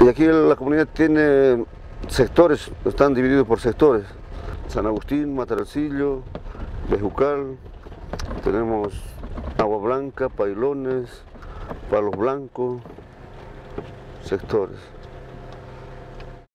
Y aquí la comunidad tiene sectores, están divididos por sectores. San Agustín, Mataracillo, Bejucal, tenemos Agua Blanca, Pailones, Palos Blancos, sectores.